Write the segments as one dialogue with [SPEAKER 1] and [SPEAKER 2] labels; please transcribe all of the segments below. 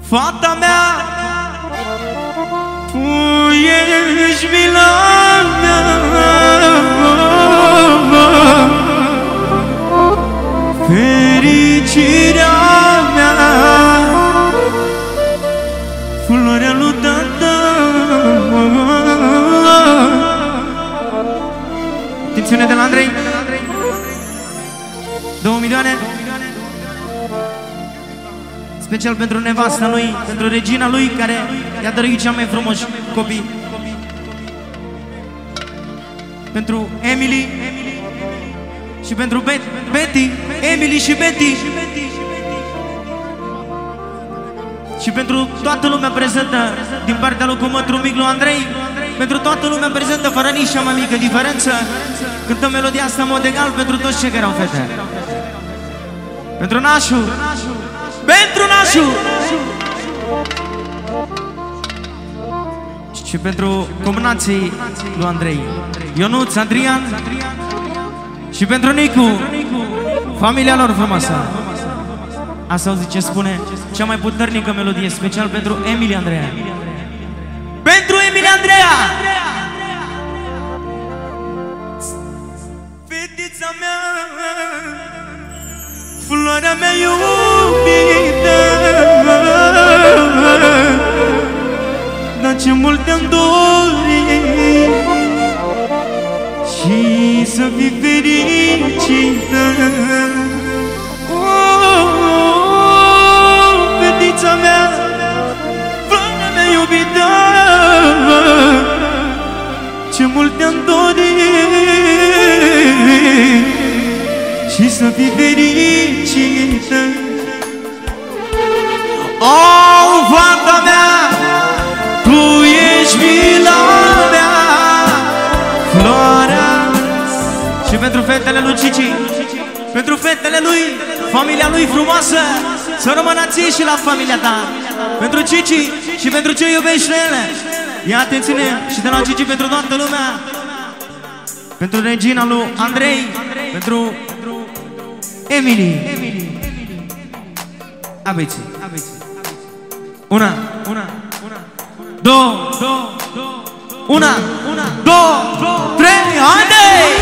[SPEAKER 1] Fata mea, tu ești mila mea, fericirea mea, floarea lui tata. Tensiune de la Andrei, 2 milioane. Special pentru nevasta lui, pentru regina lui, care i-a dăruit cea mai frumoși copii. Pentru Emily și pentru Betty, Emily și Betty. Și pentru toată lumea prezentă din partea lui Cumătru mic lui Andrei. Pentru toată lumea prezentă, fără nici cea mai mică diferență. Cântăm melodia asta în mod egal pentru toți cei care au fete. Pentru Nașu, pentru Nașu și pentru cumnații lui Andrei, Ionuț, Adrian și pentru Nicu, familia lor frumoasă. Asta auzi ce spune cea mai puternică melodie, special pentru Emily Andreea. Pentru Emily Andreea! Fetița mea, floarea mea iubită, dar ce mult te-am dorit și să fii fericită. Fetița mea, floarea mea iubită, ce mult te-am dorit și să fii fericită. Oh, fata mea, tu ești mila mea, floarea. Și pentru fetele lui Cici, pentru fetele lui, familia lui frumoasă, să rămână ție și la familia ta. Pentru Cici și pentru ce iubești ele. Ia atențiune și de la Cici pentru toată lumea. Pentru regina lui Andrei, pentru Emily. Aveți. Una, două, una, două, trei, haide!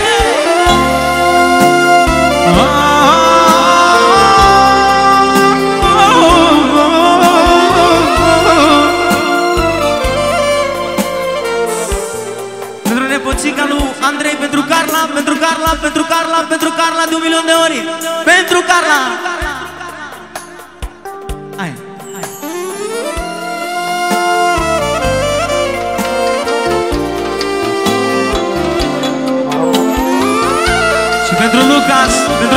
[SPEAKER 1] Pentru nepoțica lui Andrei, pentru Carla, pentru Carla, pentru Carla, pentru Carla de 1 milion de ori. Pentru Carla! Hai. Și pentru Lucas,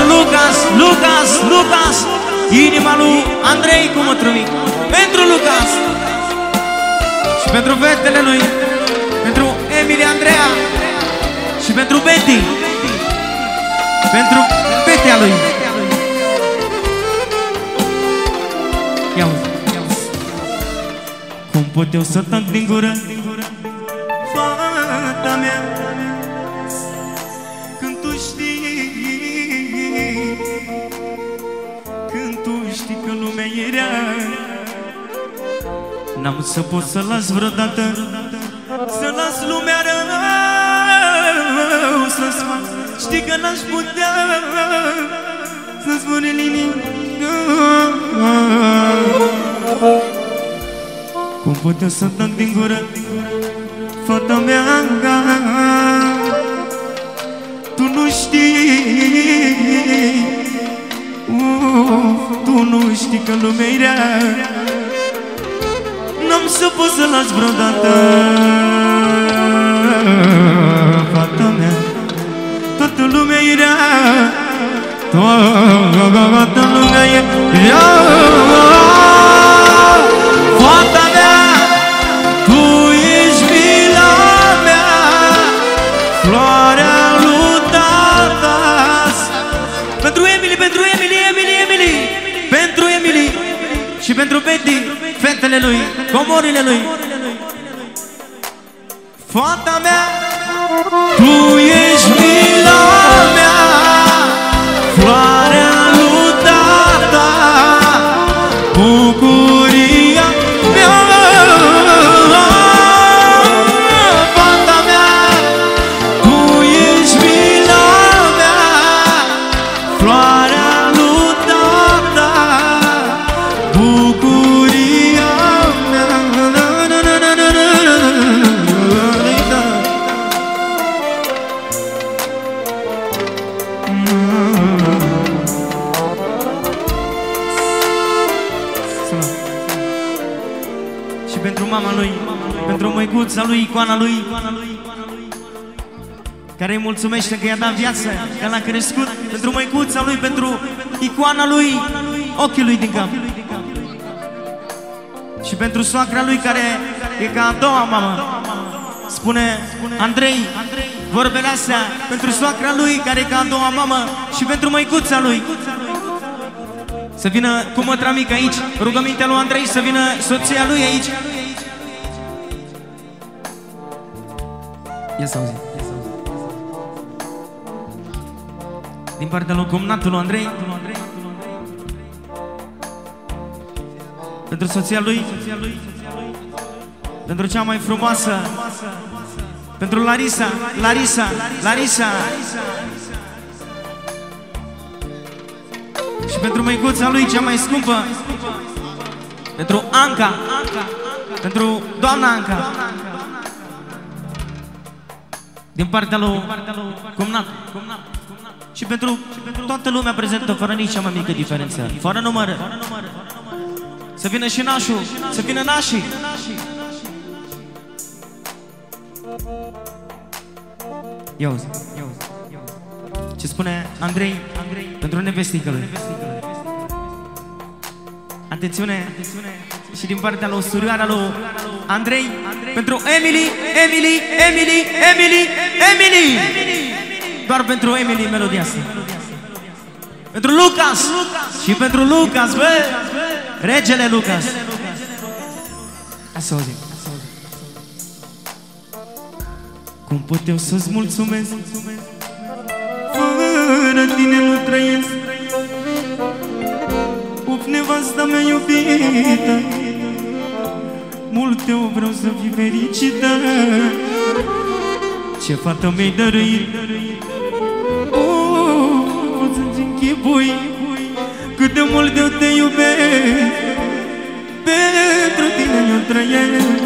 [SPEAKER 1] Lucas, inima lui Andrei Cumătru mic. Pentru Lucas și pentru fetele lui, pentru Emily Andreea și pentru Betty, pentru fetea lui. Ia uzi. Cum pot eu să tac din gură, fata mea, când tu știi, când tu știi că lumea e rea. N-am să pot să las vreodată, să las lumea rău să-ți fac. Știi că n-aș putea să-ți spun nimic. Cum pot eu să tac din gură, fata mea, tu nu știi, tu nu știi că lumea-i rea. N-am să pot să las vreodată, fata mea, toată lumea-i rea, toată lumea-i rea. Fata mea, tu ești mila mea, floarea lui tata. Pentru Emily, pentru Emily, pentru Emily și pentru Betty, fetele lui, comorile lui. Fata mea, tu ești mila mea, floarea lui tata, bucuria bucuria mea. Și pentru mama lui, pentru măicuța lui, icoana lui, care îi mulțumește că i-a dat viață, că l-a crescut, pentru măicuța lui, pentru icoana lui, ochii lui din cap. Și pentru soacra lui, care e ca a doua mamă, spune Andrei vorbele astea, pentru soacra lui, care e ca a doua mamă, și pentru măicuța lui. Să vină cu mătra mică aici, rugămintea lui Andrei, să vină soția lui aici. Ia să auzi. Din partea lui cumnatul lui Andrei, pentru soția lui, pentru cea mai frumoasă, pentru Larisa, și pentru măicuța lui cea mai scumpă, pentru Anca, pentru doamna Anca, din partea lui cumnat. Și pentru toată lumea prezentă, fără nici cea mai mică diferență, fără număr. Să vină și nașul, să vină nașii. Ia uzi. Ce spune Andrei pentru nevestică lui. Atențiune. Și din partea lui surioara lui Andrei, pentru Emily. Doar pentru Emily melodia asta. Pentru Lucas. Și pentru Lucas, bă, regele Lucas. Așa auzim. Cum pot eu să-ți mulțumesc? Fără tine nu trăiesc. Uf, nevasta mea iubită, mult eu vreau să fii fericită. Ce fată mi-ai dăruit, pot să-ți închipui cât de mult eu te iubesc. Pentru tine eu trăiesc.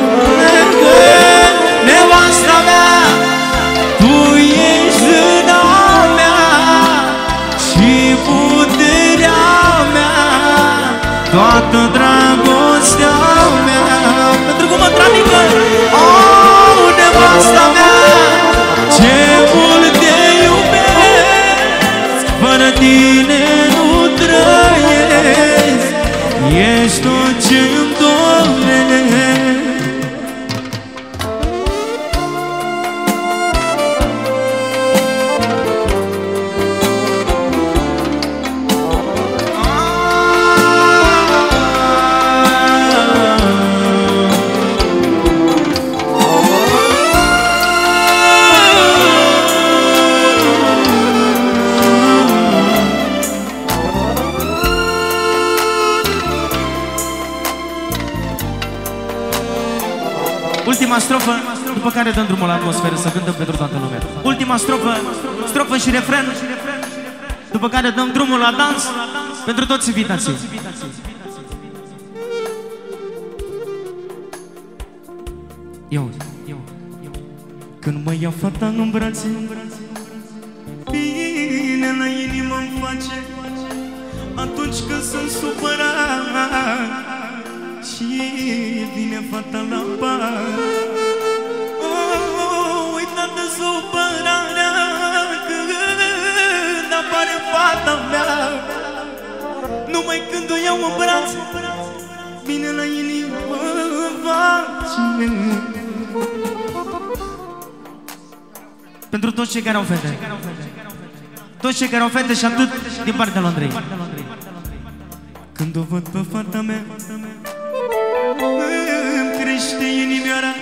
[SPEAKER 1] Nevasta mea, tu ești zâna mea și puterea mea, toată dragostea mea. Pentru cum mă tramică, nevasta mea, ce mult te iubesc. Fără tine nu trăiesc, ești tot ce-mi doresc. Ultima strofă, după care dăm drumul la atmosferă să cântăm pentru toată lumea. Ultima strofă și refren, după care dăm drumul la dans pentru toți invitații. Când mă ia fata în brațe, bine la inimă-mi face. Atunci când sunt supărat și vine fata la bar, uitată supărarea când apare fata mea. Numai când o iau în brațe, vine la inimă-mi face. Pentru toți cei care au fete, toți cei care au fete și atât din partea lui Andrei. Când o văd pe fata mea, îmi crește inimioara.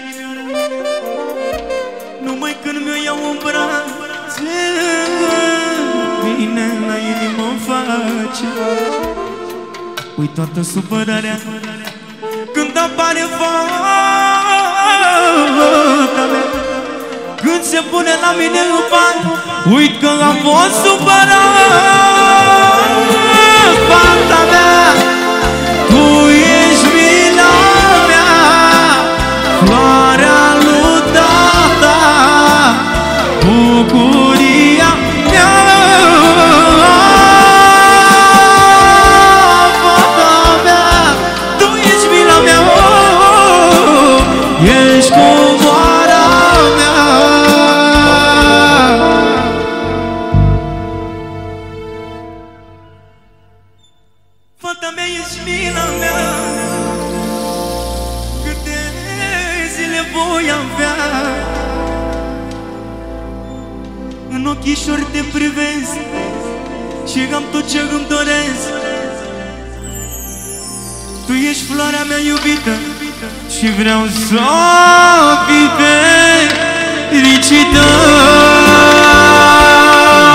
[SPEAKER 1] Numai când mi-o iau în brațe, vine la inimă-mi face. Uit toată supărarea când apare fata mea. Când se pune la mine în pat, uit că am fost supărat. Fata mea, voi avea. În ochișori te privesc și am tot ce îmi doresc. Tu ești floarea mea iubită și vreau să o fii fericită.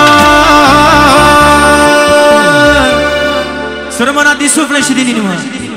[SPEAKER 1] Să rămână din suflet și din inimă.